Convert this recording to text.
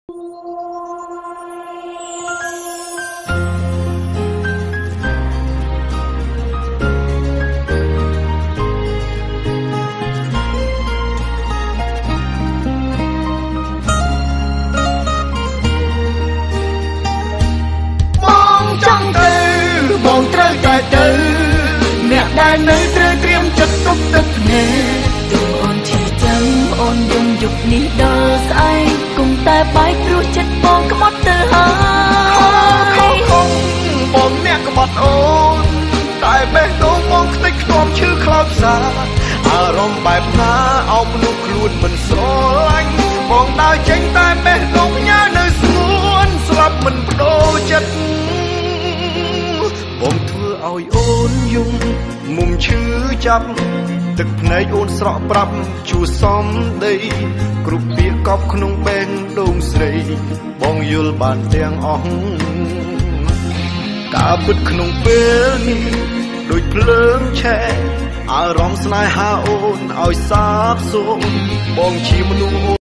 អ្នកដែលនៅត្រូវត្រៀមចិត្តទុកទឹកភ្នែកទូអូនឈឺចាំអូនយំយប់នេះដល់ស្អែកគុំតែបែកព្រោះចិត្តបងក្បត់ទៅហើយបងអ្នកក្បត់អូនតែបេះដូងបងខ្ទេចខ្ទាំឈឺខ្លោចផ្សាអារម្មណ៍បែបណាអោបនោះខ្លួនមិនស្រឡាញ់បងដើរចេញតែបេះដូងផ្ញើនៅស្ងួនស្លាប់មិនបដូរចិត្តបងធ្វើឲ្យអូនយំមុំឈឺចាប់ទឹកភ្នែកអូនស្រក់ប្រាប់ជួសំដីគ្រប់ពាក្យកប់ក្នុងបេះដូងស្រីបងយល់បានទាំងអស់ការពិតក្នុងពេលនេះដូចភ្លើងឆេះអារម្មណ៍ស្នេហាអូនឲ្យសាបសូន្យបងជាមនុស្សអូ